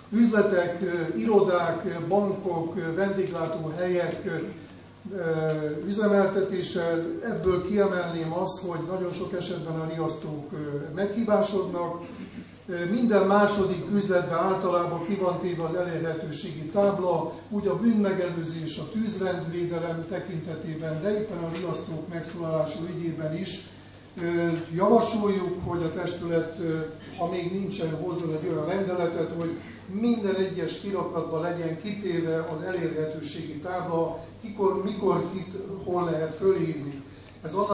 üzletek, irodák, bankok, vendéglátóhelyek üzemeltetése. Ebből kiemelném azt, hogy nagyon sok esetben a riasztók meghibásodnak. Minden második üzletben általában ki van téve az elérhetőségi tábla, úgy a bűnmegelőzés, a tűzrendvédelem tekintetében, de éppen a riasztók megszólalása ügyében is javasoljuk, hogy a testület, ha még nincsen, hozzon egy olyan rendeletet, hogy minden egyes kirakatban legyen kitéve az elérhetőségi tábla, mikor, kit, hol lehet fölírni. Ez